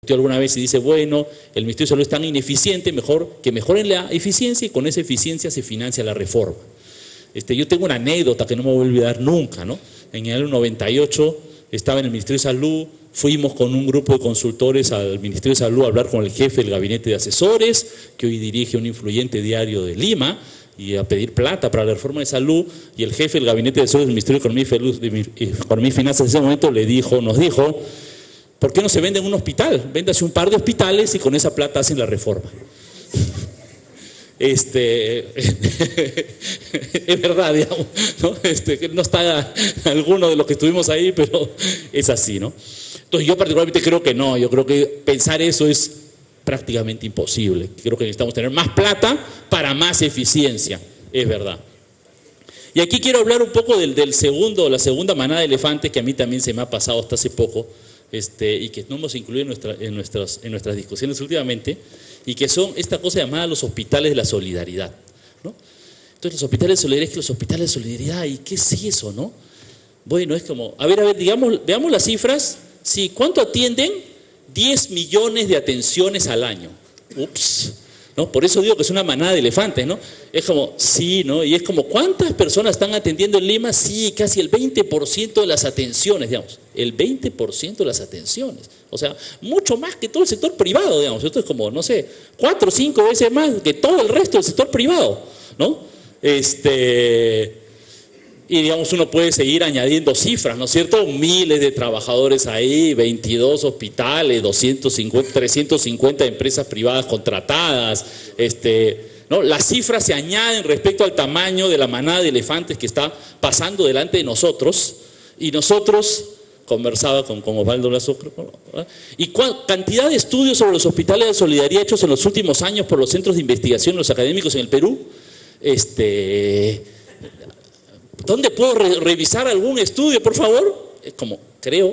planteó alguna vez y dice, bueno, el Ministerio de Salud es tan ineficiente, mejor que mejoren la eficiencia y con esa eficiencia se financia la reforma. Yo tengo una anécdota que no me voy a olvidar nunca, ¿no? En el año 98 estaba en el Ministerio de Salud, fuimos con un grupo de consultores al Ministerio de Salud a hablar con el jefe del gabinete de asesores, que hoy dirige un influyente diario de Lima, y a pedir plata para la reforma de salud, y el jefe del gabinete de asesores del Ministerio de Economía y Finanzas en ese momento nos dijo, ¿por qué no se vende un hospital? Véndase un par de hospitales y con esa plata hacen la reforma. Es verdad, digamos, ¿no? No está alguno de los que estuvimos ahí, pero es así, ¿no? Entonces yo particularmente creo que no, yo creo que pensar eso es prácticamente imposible. Creo que necesitamos tener más plata para más eficiencia, es verdad. Y aquí quiero hablar un poco la segunda manada de elefantes, que a mí también se me ha pasado hasta hace poco, y que no hemos incluido en nuestras discusiones últimamente, y que son esta cosa llamada los hospitales de la solidaridad, ¿no? Entonces los hospitales de solidaridad, los hospitales de solidaridad, ¿y qué es eso, no? Bueno, es como, a ver, veamos las cifras. Sí, ¿cuánto atienden? 10 millones de atenciones al año. Ups, ¿no? Por eso digo que es una manada de elefantes, ¿no? Es como, sí, ¿no? Y es como, ¿cuántas personas están atendiendo en Lima? Sí, casi el 20% de las atenciones, digamos. El 20% de las atenciones. O sea, mucho más que todo el sector privado, digamos. Esto es como, no sé, 4 o 5 veces más que todo el resto del sector privado, ¿no? Y digamos, uno puede seguir añadiendo cifras, ¿no es cierto? Miles de trabajadores ahí, 22 hospitales, 350 empresas privadas contratadas, ¿no? Las cifras se añaden respecto al tamaño de la manada de elefantes que está pasando delante de nosotros, y nosotros, conversaba con Osvaldo Lazo, y cantidad de estudios sobre los hospitales de solidaridad hechos en los últimos años por los centros de investigación, los académicos en el Perú, ¿dónde puedo revisar algún estudio, por favor? Es como, creo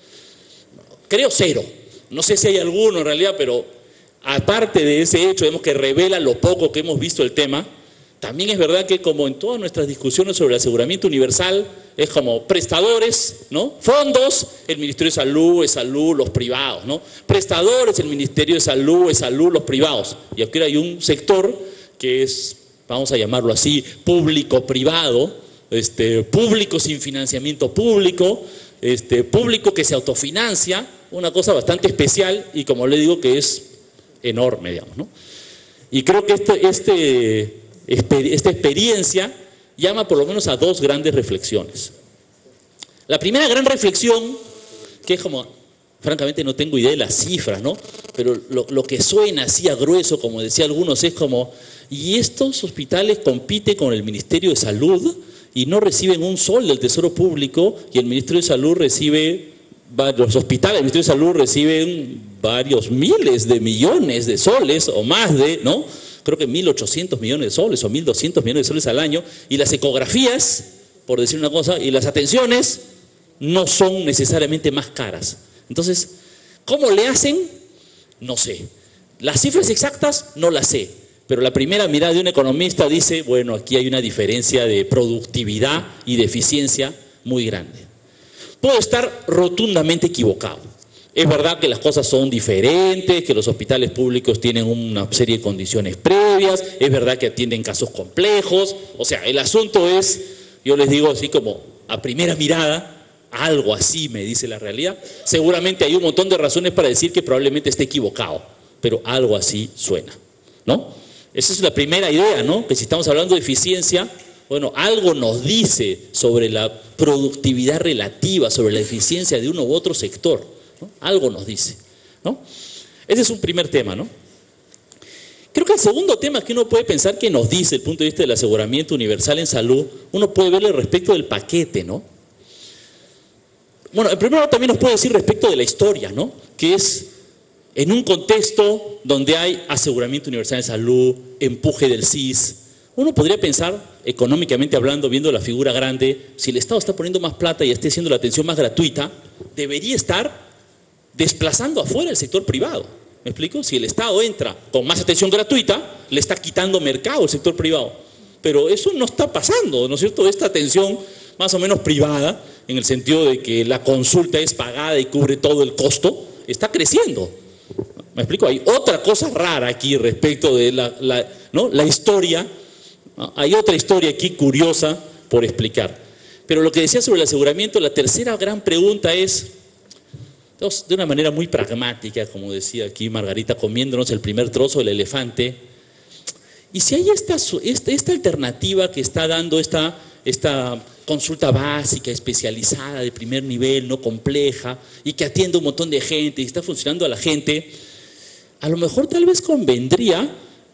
cero. No sé si hay alguno en realidad, pero aparte de ese hecho, vemos que revela lo poco que hemos visto el tema. También es verdad que, como en todas nuestras discusiones sobre el aseguramiento universal, es como prestadores, ¿no? Fondos, el Ministerio de Salud, es salud, los privados, ¿no? Prestadores, el Ministerio de Salud, es salud, los privados. Y aquí hay un sector que es, vamos a llamarlo así, público-privado, público sin financiamiento público, público que se autofinancia, una cosa bastante especial y, como le digo, que es enorme, digamos, ¿no? Y creo que esta experiencia llama por lo menos a 2 grandes reflexiones. La primera gran reflexión, que es como, francamente no tengo idea de las cifras, ¿no? Pero lo que suena así a grueso, como decía algunos, es como, ¿y estos hospitales compiten con el Ministerio de Salud y no reciben un sol del Tesoro Público, y el Ministerio de Salud los hospitales del Ministerio de Salud reciben varios miles de millones de soles o más ¿no? Creo que 1.800 millones de soles o 1.200 millones de soles al año, y las ecografías, por decir una cosa, y las atenciones no son necesariamente más caras? Entonces, ¿cómo le hacen? No sé. Las cifras exactas no las sé. Pero la primera mirada de un economista dice, bueno, aquí hay una diferencia de productividad y de eficiencia muy grande. Puedo estar rotundamente equivocado. Es verdad que las cosas son diferentes, que los hospitales públicos tienen una serie de condiciones previas, es verdad que atienden casos complejos. O sea, el asunto es, yo les digo así como a primera mirada, algo así me dice la realidad. Seguramente hay un montón de razones para decir que probablemente esté equivocado, pero algo así suena, ¿no? Esa es la primera idea, ¿no? Que si estamos hablando de eficiencia, bueno, algo nos dice sobre la productividad relativa, sobre la eficiencia de uno u otro sector, ¿no? Algo nos dice, ¿no? Ese es un primer tema, ¿no? Creo que el segundo tema que uno puede pensar que nos dice desde el punto de vista del aseguramiento universal en salud, uno puede verle respecto del paquete, ¿no? Bueno, en primer lugar también nos puede decir respecto de la historia, ¿no? Que es en un contexto donde hay aseguramiento universal en salud, empuje del SIS, uno podría pensar, económicamente hablando, viendo la figura grande, si el Estado está poniendo más plata y está haciendo la atención más gratuita, debería estar desplazando afuera el sector privado. ¿Me explico? Si el Estado entra con más atención gratuita, le está quitando mercado al sector privado. Pero eso no está pasando, ¿no es cierto? Esta atención más o menos privada, en el sentido de que la consulta es pagada y cubre todo el costo, está creciendo. ¿Me explico? Hay otra cosa rara aquí respecto de la historia, ¿no? Hay otra historia aquí curiosa por explicar. Pero lo que decía sobre el aseguramiento, la tercera gran pregunta es, de una manera muy pragmática, como decía aquí Margarita, comiéndonos el primer trozo del elefante, y si hay esta alternativa que está dando esta consulta básica, especializada, de primer nivel, no compleja, y que atiende a un montón de gente y está funcionando a la gente, a lo mejor tal vez convendría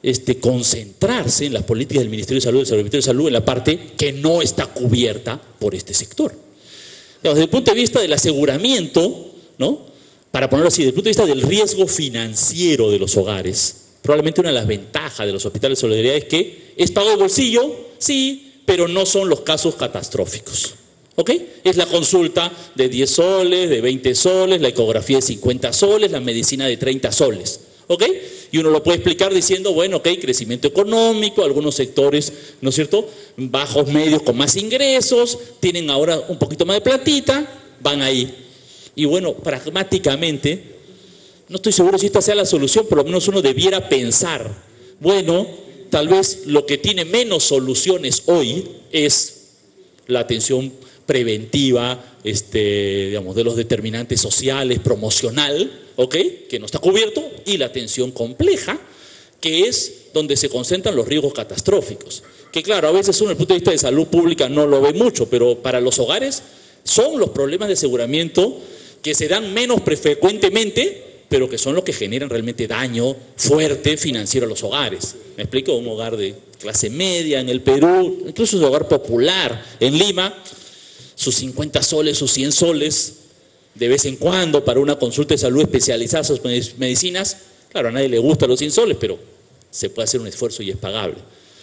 concentrarse en las políticas del Ministerio de Salud, del Ministerio de Salud, en la parte que no está cubierta por este sector. Desde el punto de vista del aseguramiento, ¿no? Para ponerlo así, desde el punto de vista del riesgo financiero de los hogares, probablemente una de las ventajas de los hospitales de solidaridad es que es pago de bolsillo, sí, pero no son los casos catastróficos. ¿Ok? Es la consulta de 10 soles, de 20 soles, la ecografía de 50 soles, la medicina de 30 soles. ¿Ok? Y uno lo puede explicar diciendo, bueno, ok, crecimiento económico, algunos sectores, ¿no es cierto?, bajos, medios, con más ingresos, tienen ahora un poquito más de platita, van ahí. Y bueno, pragmáticamente, no estoy seguro si esta sea la solución, por lo menos uno debiera pensar, bueno, tal vez lo que tiene menos soluciones hoy es la atención preventiva, digamos, de los determinantes sociales, promocional, ¿ok?, que no está cubierto, y la atención compleja, que es donde se concentran los riesgos catastróficos. Que claro, a veces uno, desde el punto de vista de salud pública, no lo ve mucho, pero para los hogares son los problemas de aseguramiento que se dan menos frecuentemente, pero que son los que generan realmente daño fuerte financiero a los hogares. ¿Me explico? Un hogar de clase media en el Perú, incluso un hogar popular en Lima, sus 50 soles, sus 100 soles, de vez en cuando para una consulta de salud especializada, sus medicinas, claro, a nadie le gustan los 100 soles, pero se puede hacer un esfuerzo y es pagable.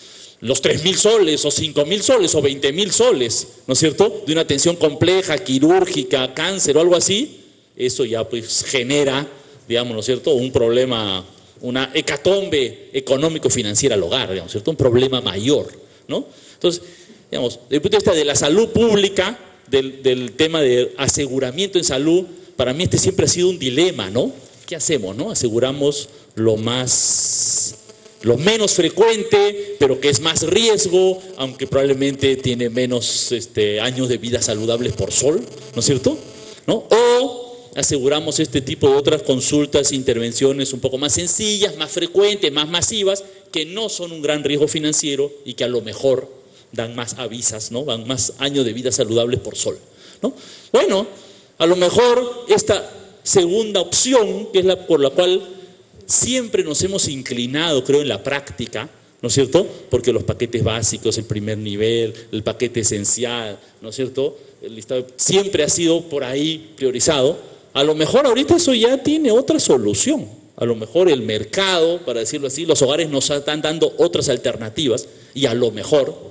Los 3.000 soles, o 5.000 soles, o 20.000 soles, ¿no es cierto?, de una atención compleja, quirúrgica, cáncer o algo así, eso ya pues genera, digamos, ¿no es cierto?, un problema, una hecatombe económico-financiera al hogar, digamos, ¿cierto?, un problema mayor, ¿no? Entonces, digamos, desde el punto de vista de la salud pública, del tema de aseguramiento en salud, para mí siempre ha sido un dilema, ¿no? ¿Qué hacemos, no? Aseguramos lo menos frecuente, pero que es más riesgo, aunque probablemente tiene menos años de vida saludables por sol, ¿no es cierto?, ¿no? O aseguramos este tipo de otras consultas, intervenciones un poco más sencillas, más frecuentes, más masivas, que no son un gran riesgo financiero y que a lo mejor dan más avisas, ¿no?, dan más años de vida saludables por sol, ¿no? Bueno, a lo mejor esta segunda opción, que es la por la cual siempre nos hemos inclinado, creo, en la práctica, ¿no es cierto?, porque los paquetes básicos, el primer nivel, el paquete esencial, ¿no es cierto?, el listado siempre ha sido por ahí priorizado. A lo mejor ahorita eso ya tiene otra solución. A lo mejor el mercado, para decirlo así, los hogares nos están dando otras alternativas y a lo mejor,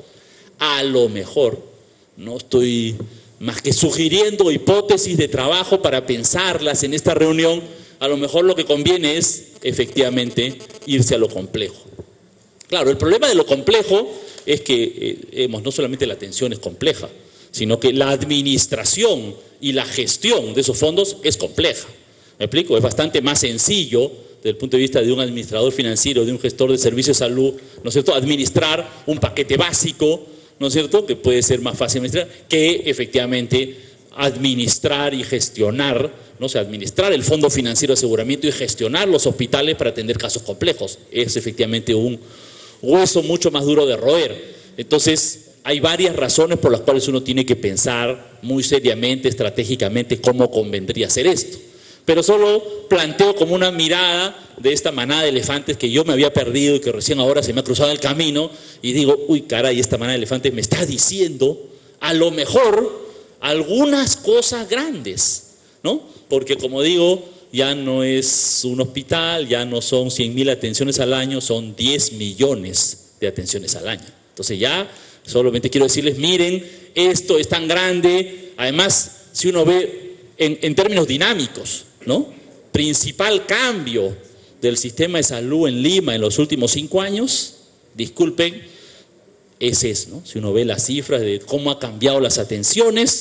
no estoy más que sugiriendo hipótesis de trabajo para pensarlas en esta reunión, a lo mejor lo que conviene es efectivamente irse a lo complejo. Claro, el problema de lo complejo es que no solamente la atención es compleja, sino que la administración y la gestión de esos fondos es compleja. ¿Me explico? Es bastante más sencillo desde el punto de vista de un administrador financiero, de un gestor de servicios de salud, ¿no es cierto?, administrar un paquete básico, ¿no es cierto?, que puede ser más fácil administrar, que efectivamente administrar y gestionar, ¿no? O sea, administrar el Fondo Financiero de Aseguramiento y gestionar los hospitales para atender casos complejos. Es efectivamente un hueso mucho más duro de roer. Entonces, hay varias razones por las cuales uno tiene que pensar muy seriamente, estratégicamente, cómo convendría hacer esto. Pero solo planteo como una mirada de esta manada de elefantes que yo me había perdido y que recién ahora se me ha cruzado el camino y digo, uy, caray, esta manada de elefantes me está diciendo a lo mejor algunas cosas grandes, ¿no? Porque como digo, ya no es un hospital, ya no son 100.000 atenciones al año, son 10 millones de atenciones al año. Entonces ya solamente quiero decirles, miren, esto es tan grande, además, si uno ve en términos dinámicos, ¿no? Principal cambio del sistema de salud en Lima en los últimos 5 años, disculpen, ese es, ¿no? Si uno ve las cifras de cómo ha cambiado las atenciones,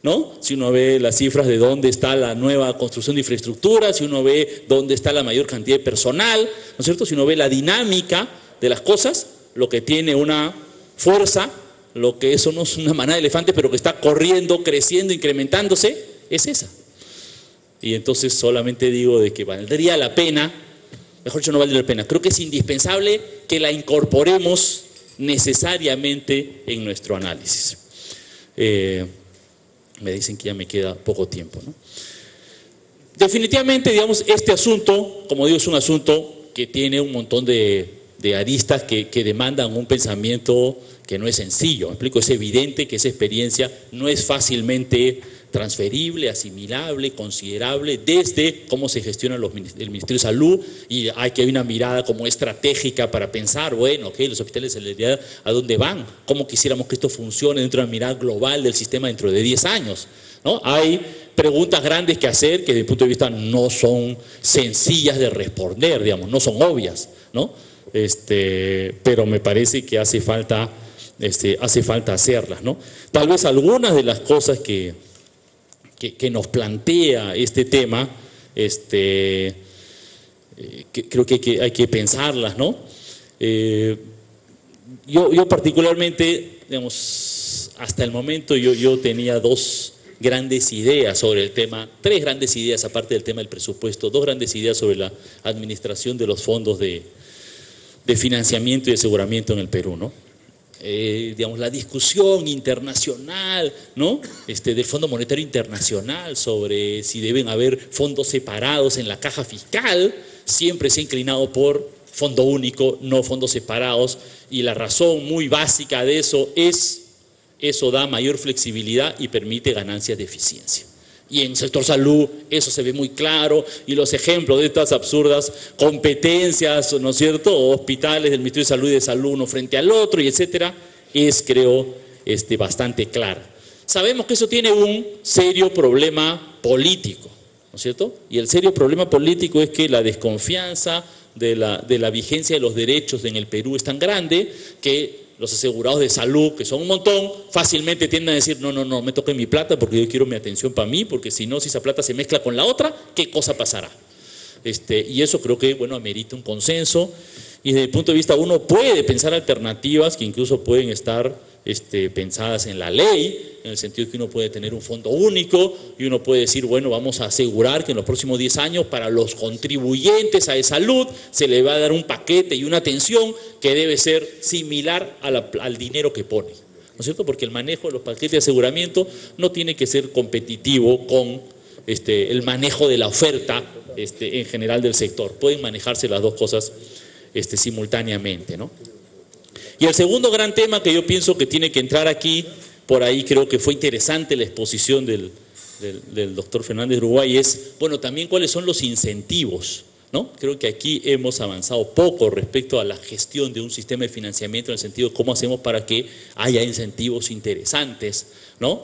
¿no? Si uno ve las cifras de dónde está la nueva construcción de infraestructura, si uno ve dónde está la mayor cantidad de personal, ¿no es cierto? Si uno ve la dinámica de las cosas, lo que tiene una fuerza, lo que eso no es una manada de elefantes, pero que está corriendo, creciendo, incrementándose, es esa. Y entonces solamente digo de que valdría la pena, mejor dicho, no valdría la pena, creo que es indispensable que la incorporemos necesariamente en nuestro análisis. Me dicen que ya me queda poco tiempo, ¿no? Definitivamente, digamos, este asunto, como digo, es un asunto que tiene un montón de aristas que demandan un pensamiento que no es sencillo. Me explico, es evidente que esa experiencia no es fácilmente transferible, asimilable, considerable, desde cómo se gestiona el Ministerio de Salud, y hay que hay una mirada como estratégica para pensar, bueno, ok, los hospitales de solidaridad, ¿a dónde van? ¿Cómo quisiéramos que esto funcione dentro de una mirada global del sistema dentro de 10 años? ¿No? Hay preguntas grandes que hacer que desde mi punto de vista no son sencillas de responder, digamos, no son obvias, ¿no? Pero me parece que hace falta hacerlas, ¿no? Tal vez algunas de las cosas que nos plantea este tema, creo que hay que pensarlas, ¿no? Yo particularmente, digamos, hasta el momento yo tenía dos grandes ideas sobre el tema, tres grandes ideas aparte del tema del presupuesto, dos grandes ideas sobre la administración de los fondos de financiamiento y aseguramiento en el Perú, ¿no? Digamos, la discusión internacional, ¿no? Del Fondo Monetario Internacional sobre si deben haber fondos separados en la caja fiscal, siempre se ha inclinado por fondo único, no fondos separados, y la razón muy básica de eso es, eso da mayor flexibilidad y permite ganancias de eficiencia. Y en el sector salud eso se ve muy claro, y los ejemplos de estas absurdas competencias, ¿no es cierto?, hospitales del Ministerio de Salud y de Salud uno frente al otro, y etcétera, es, creo, bastante claro. Sabemos que eso tiene un serio problema político, ¿no es cierto? Y el serio problema político es que la desconfianza de la vigencia de los derechos en el Perú es tan grande que los asegurados de salud, que son un montón, fácilmente tienden a decir, no, me toquen mi plata porque yo quiero mi atención para mí, porque si no, si esa plata se mezcla con la otra, ¿qué cosa pasará? Y eso creo que, bueno, amerita un consenso, y desde el punto de vista uno puede pensar alternativas que incluso pueden estar pensadas en la ley, en el sentido que uno puede tener un fondo único y uno puede decir, bueno, vamos a asegurar que en los próximos 10 años para los contribuyentes a salud se le va a dar un paquete y una atención que debe ser similar al dinero que pone, ¿no es cierto? Porque el manejo de los paquetes de aseguramiento no tiene que ser competitivo con el manejo de la oferta en general del sector. Pueden manejarse las dos cosas simultáneamente, ¿no? Y el segundo gran tema que yo pienso que tiene que entrar aquí, por ahí creo que fue interesante la exposición del doctor Fernández de Uruguay, es, bueno, también cuáles son los incentivos, ¿no? Creo que aquí hemos avanzado poco respecto a la gestión de un sistema de financiamiento, en el sentido de cómo hacemos para que haya incentivos interesantes, ¿no?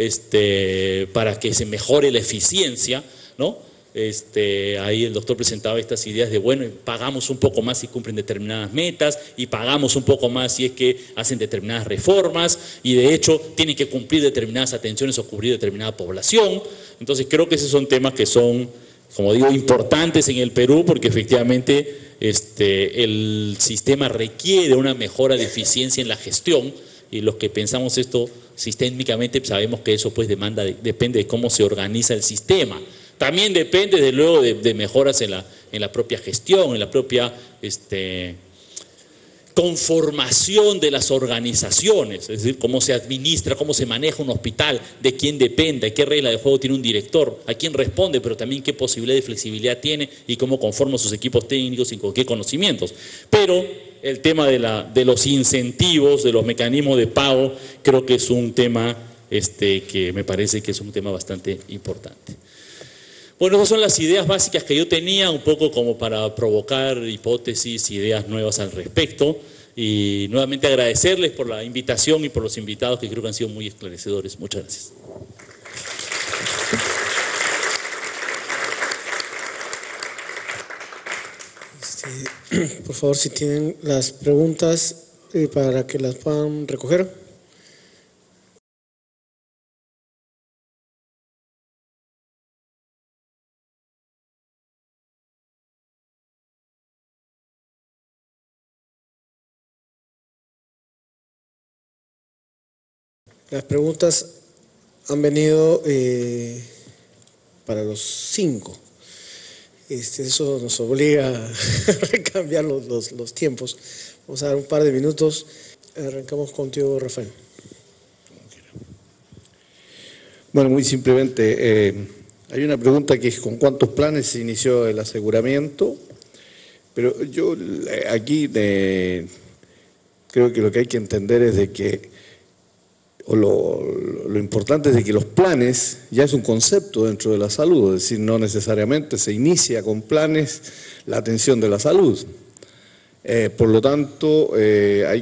Para que se mejore la eficiencia, ¿no? Ahí el doctor presentaba estas ideas de, bueno, pagamos un poco más si cumplen determinadas metas, y pagamos un poco más si es que hacen determinadas reformas, y de hecho tienen que cumplir determinadas atenciones o cubrir determinada población. Entonces creo que esos son temas que son, como digo, importantes en el Perú, porque efectivamente el sistema requiere una mejora de eficiencia en la gestión, y los que pensamos esto sistémicamente sabemos que eso pues depende de cómo se organiza el sistema. También depende, desde luego, de mejoras en la propia gestión, en la propia conformación de las organizaciones, es decir, cómo se administra, cómo se maneja un hospital, de quién depende, qué regla de juego tiene un director, a quién responde, pero también qué posibilidad de flexibilidad tiene y cómo conforma sus equipos técnicos y con qué conocimientos. Pero el tema de los incentivos, de los mecanismos de pago, creo que es un tema que me parece que es un tema bastante importante. Bueno, esas son las ideas básicas que yo tenía, un poco como para provocar hipótesis, ideas nuevas al respecto, y nuevamente agradecerles por la invitación y por los invitados que creo que han sido muy esclarecedores. Muchas gracias. Por favor, si tienen las preguntas para que las puedan recoger. Las preguntas han venido para los 5. Eso nos obliga a recambiar los tiempos. Vamos a dar un par de minutos. Arrancamos contigo, Rafael. Bueno, muy simplemente, hay una pregunta que es ¿con cuántos planes se inició el aseguramiento? Pero yo aquí creo que lo que hay que entender es de que, o lo importante es de que los planes ya es un concepto dentro de la salud, es decir, no necesariamente se inicia con planes la atención de la salud. Por lo tanto, hay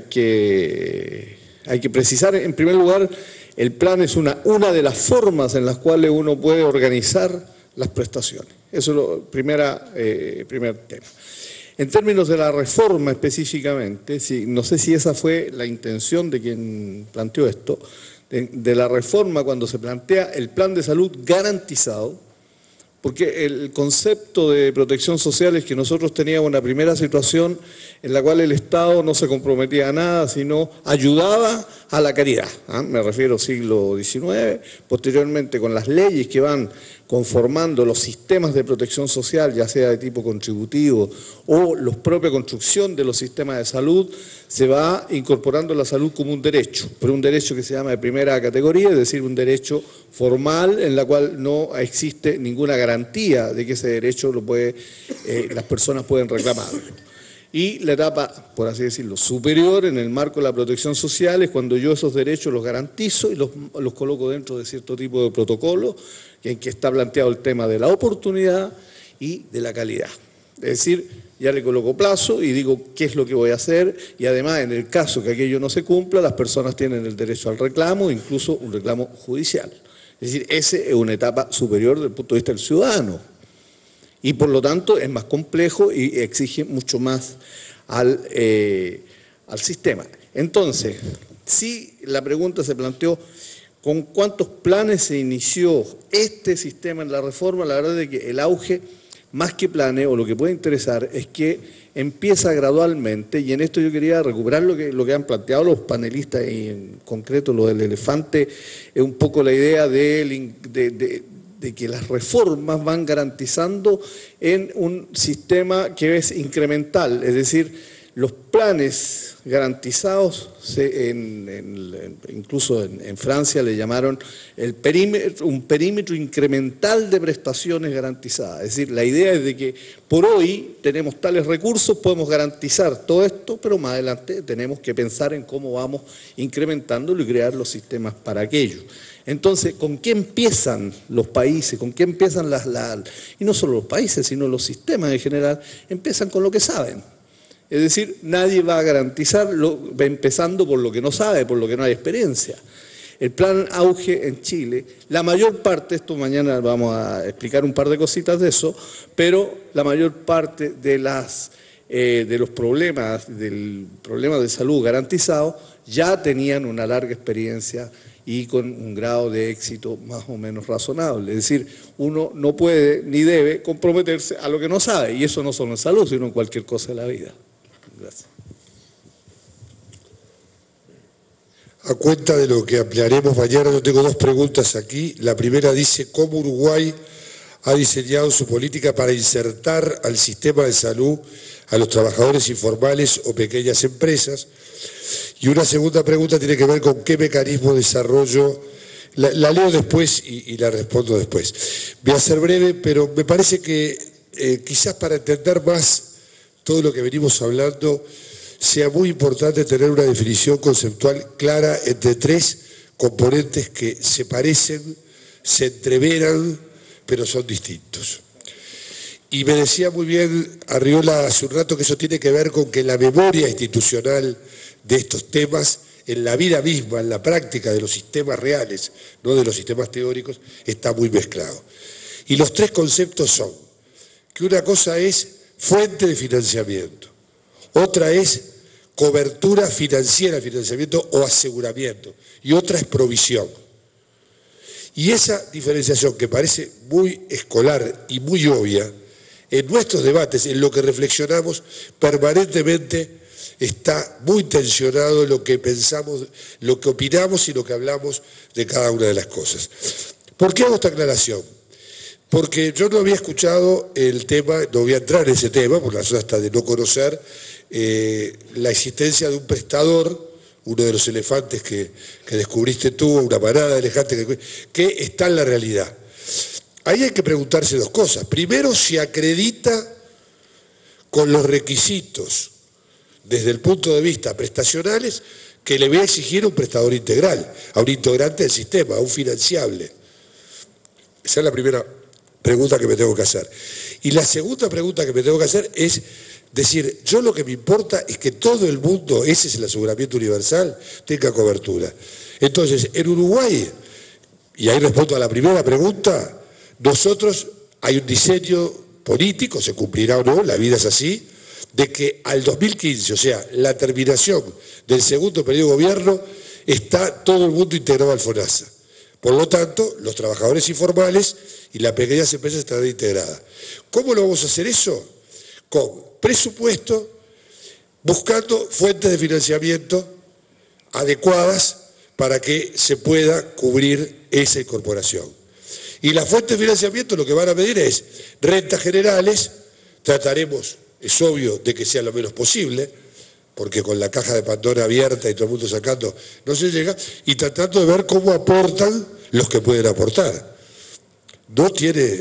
que precisar, en primer lugar, el plan es una de las formas en las cuales uno puede organizar las prestaciones. Eso es el primer tema. En términos de la reforma específicamente, no sé si esa fue la intención de quien planteó esto, de la reforma cuando se plantea el plan de salud garantizado, porque el concepto de protección social es que nosotros teníamos una primera situación en la cual el Estado no se comprometía a nada, sino ayudaba a la caridad. Me refiero al siglo XIX, posteriormente con las leyes que van conformando los sistemas de protección social, ya sea de tipo contributivo o la propia construcción de los sistemas de salud, se va incorporando la salud como un derecho, pero un derecho que se llama de primera categoría, es decir, un derecho formal en la cual no existe ninguna garantía de que ese derecho las personas pueden reclamarlo. Y la etapa, por así decirlo, superior en el marco de la protección social es cuando yo esos derechos los garantizo y los coloco dentro de cierto tipo de protocolo en que está planteado el tema de la oportunidad y de la calidad. Es decir, ya le coloco plazo y digo qué es lo que voy a hacer y además en el caso que aquello no se cumpla, las personas tienen el derecho al reclamo, incluso un reclamo judicial. Es decir, esa es una etapa superior desde el punto de vista del ciudadano. Y por lo tanto es más complejo y exige mucho más al sistema. Entonces, si la pregunta se planteó, ¿con cuántos planes se inició este sistema en la reforma? La verdad es que el auge, más que planes, o lo que puede interesar, es que empieza gradualmente, y en esto yo quería recuperar lo que han planteado los panelistas, y en concreto lo del elefante, es un poco la idea de que las reformas van garantizando en un sistema que es incremental, es decir, los planes garantizados, incluso en Francia le llamaron un perímetro incremental de prestaciones garantizadas, es decir, la idea es de que por hoy tenemos tales recursos, podemos garantizar todo esto, pero más adelante tenemos que pensar en cómo vamos incrementándolo y crear los sistemas para aquello. Entonces, ¿con qué empiezan los países? ¿Con qué empiezan y no solo los países, sino los sistemas en general? Empiezan con lo que saben. Es decir, nadie va a garantizarlo empezando por lo que no sabe, por lo que no hay experiencia. El plan Auge en Chile, la mayor parte, esto mañana vamos a explicar un par de cositas de eso, pero la mayor parte de los problemas, del problema de salud garantizado, ya tenían una larga experiencia y con un grado de éxito más o menos razonable. Es decir, uno no puede ni debe comprometerse a lo que no sabe, y eso no solo en salud, sino en cualquier cosa de la vida. Gracias. A cuenta de lo que ampliaremos mañana, yo tengo 2 preguntas aquí. La primera dice, ¿cómo Uruguay ha diseñado su política para insertar al sistema de salud a los trabajadores informales o pequeñas empresas? Y una segunda pregunta tiene que ver con qué mecanismo de desarrollo, la leo después y la respondo después. Voy a ser breve, pero me parece que quizás para entender más todo lo que venimos hablando, sea muy importante tener una definición conceptual clara entre 3 componentes que se parecen, se entreveran, pero son distintos. Y me decía muy bien Arriola hace un rato que eso tiene que ver con que la memoria institucional de estos temas, en la vida misma, en la práctica de los sistemas reales, no de los sistemas teóricos, está muy mezclado. Y los 3 conceptos son que una cosa es fuente de financiamiento, otra es cobertura financiera, financiamiento o aseguramiento, y otra es provisión. Y esa diferenciación que parece muy escolar y muy obvia, en nuestros debates, en lo que reflexionamos, permanentemente está muy tensionado lo que pensamos, lo que opinamos y lo que hablamos de cada una de las cosas. ¿Por qué hago esta aclaración? Porque yo no había escuchado el tema, no voy a entrar en ese tema, por la razón hasta de no conocer la existencia de un prestador, uno de los elefantes que descubriste tú, una manada de elefantes que está en la realidad. Ahí hay que preguntarse dos cosas. Primero, si acredita con los requisitos desde el punto de vista prestacionales que le voy a exigir a un prestador integral, a un integrante del sistema, a un financiable. Esa es la primera pregunta que me tengo que hacer. Y la segunda pregunta que me tengo que hacer es decir, yo lo que me importa es que todo el mundo, ese es el aseguramiento universal, tenga cobertura. Entonces, en Uruguay, y ahí respondo a la primera pregunta, nosotros hay un diseño político, se cumplirá o no, la vida es así, de que al 2015, o sea, la terminación del segundo periodo de gobierno, está todo el mundo integrado al FONASA. Por lo tanto, los trabajadores informales y las pequeñas empresas estarán integradas. ¿Cómo lo vamos a hacer eso? Con presupuesto, buscando fuentes de financiamiento adecuadas para que se pueda cubrir esa incorporación. Y las fuentes de financiamiento lo que van a medir es rentas generales, trataremos, es obvio, de que sea lo menos posible, porque con la caja de Pandora abierta y todo el mundo sacando, no se llega, y tratando de ver cómo aportan los que pueden aportar. No tiene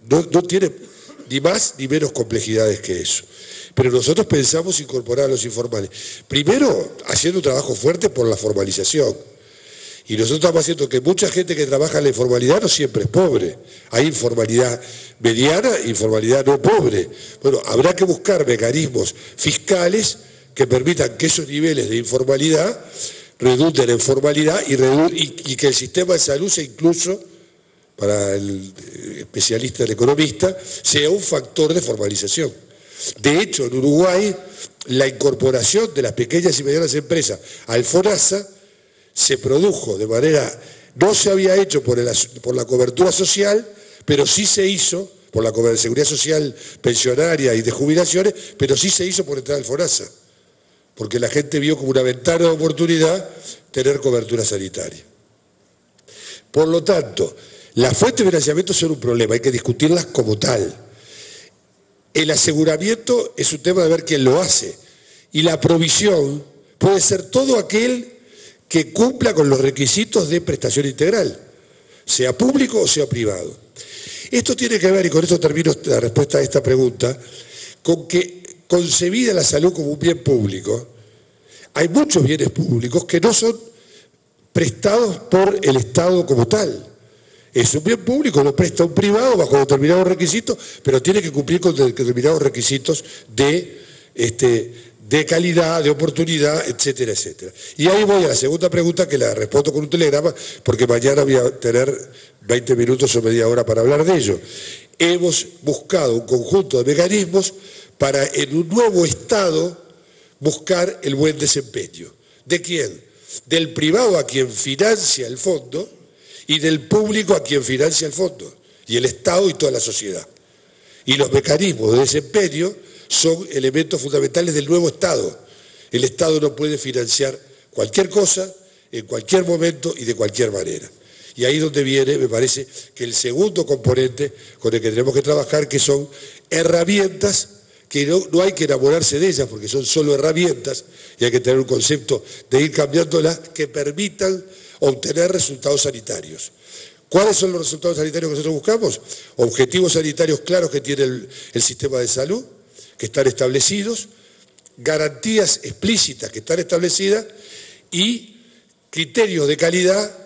ni más ni menos complejidades que eso. Pero nosotros pensamos incorporar a los informales. Primero, haciendo un trabajo fuerte por la formalización. Y nosotros estamos haciendo que mucha gente que trabaja en la informalidad no siempre es pobre. Hay informalidad mediana e informalidad no pobre. Bueno, habrá que buscar mecanismos fiscales que permitan que esos niveles de informalidad redunden en formalidad y que el sistema de salud sea incluso, para el especialista, el economista, sea un factor de formalización. De hecho, en Uruguay, la incorporación de las pequeñas y medianas empresas al FONASA se produjo de manera, no se había hecho por la cobertura social, pero sí se hizo por la seguridad social pensionaria y de jubilaciones, pero sí se hizo por entrar al FONASA, porque la gente vio como una ventana de oportunidad tener cobertura sanitaria. Por lo tanto, las fuentes de financiamiento son un problema, hay que discutirlas como tal. El aseguramiento es un tema de ver quién lo hace, y la provisión puede ser todo aquel que cumpla con los requisitos de prestación integral, sea público o sea privado. Esto tiene que ver, y con esto termino la respuesta a esta pregunta, con que concebida la salud como un bien público, hay muchos bienes públicos que no son prestados por el Estado como tal. Es un bien público, lo presta un privado bajo determinados requisitos, pero tiene que cumplir con determinados requisitos de calidad, de oportunidad, etcétera, etcétera. Y ahí voy a la segunda pregunta, que la respondo con un telegrama, porque mañana voy a tener 20 minutos o media hora para hablar de ello. Hemos buscado un conjunto de mecanismos para, en un nuevo Estado, buscar el buen desempeño. ¿De quién? Del privado a quien financia el fondo y del público a quien financia el fondo, y el Estado y toda la sociedad. Y los mecanismos de desempeño son elementos fundamentales del nuevo Estado. El Estado no puede financiar cualquier cosa, en cualquier momento y de cualquier manera. Y ahí es donde viene, me parece, que el segundo componente con el que tenemos que trabajar, que son herramientas que no hay que enamorarse de ellas, porque son solo herramientas, y hay que tener un concepto de ir cambiándolas que permitan obtener resultados sanitarios. ¿Cuáles son los resultados sanitarios que nosotros buscamos? Objetivos sanitarios claros que tiene el sistema de salud, que están establecidos, garantías explícitas que están establecidas y criterios de calidad